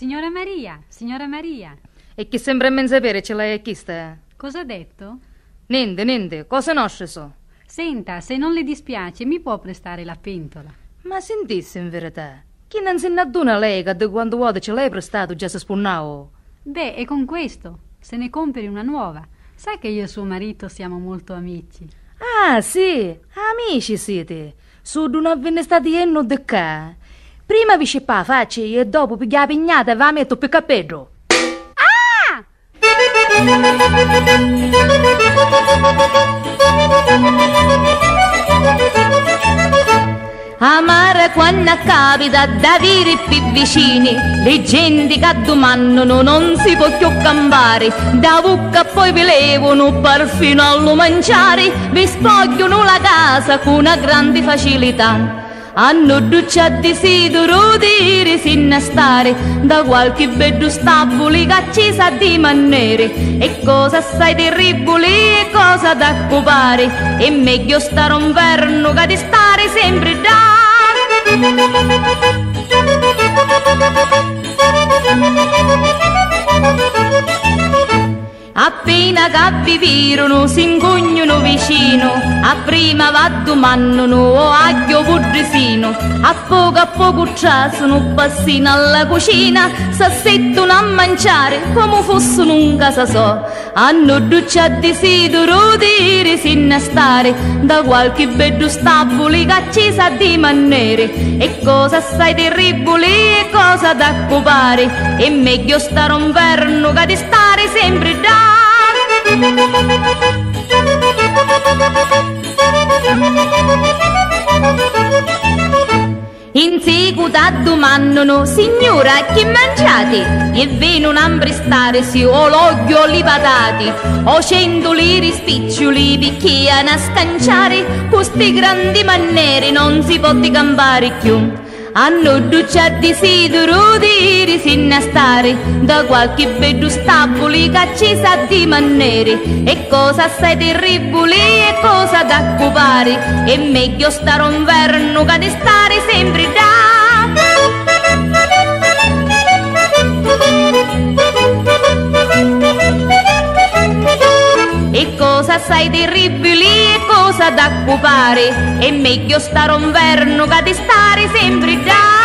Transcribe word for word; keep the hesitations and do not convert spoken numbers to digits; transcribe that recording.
Signora Maria, signora Maria. E chi sembra ben sapere ce l'hai chista? Cosa ha detto? Niente, niente, cose nostre so. Senta, se non le dispiace, mi può prestare la pentola? Ma sentisse in verità, chi non se ne aduna lei che da quando vuole ce l'hai prestato già si spunnao? Beh, e con questo, se ne compri una nuova. Sai che io e suo marito siamo molto amici. Ah, sì, amici siete. Su non ve ne state iendo di qua. Prima vi scippa facci e dopo piglia la pignata e va a mettere per capello. Ah! Amare quando capita da viri più vicini, le gente che domandano non si può più campare, da bucca poi vi levano perfino allo mangiare, vi spogliano la casa con una grande facilità. Hanno duccia desidero di risinnestare da qualche bello stabile che ci sa di manere, e cosa assai terribile e cosa da occupare, è meglio stare un verno che di stare sempre da. Appena che vivirono si incognano vicino, a prima va domandano o aglio pudrisino, a poco a poco trasano passino alla cucina, s'assettano a mangiare come fossero un casa so. Hanno duccia desidero di risinnestare da qualche bello stabile che ci sa di manere, e cosa assai terribile e cosa da occupare, è meglio stare un verno che di stare sempre da. In seguito domandano, signora, che mangiate? E vengono a imprestarsi o l'olio o le patate, o cendoli rispiccioli picchiano a scanciare, questi grandi maniere non si può campare più. Hanno duccia desidero di risinnestare da qualche bello stabile che ci sa di manere, e cosa assai terribile e cosa da occupare, è meglio stare un verno che di stare sempre da. E cosa assai terribili e cosa da occupare, è meglio stare un verno che di stare sempre da.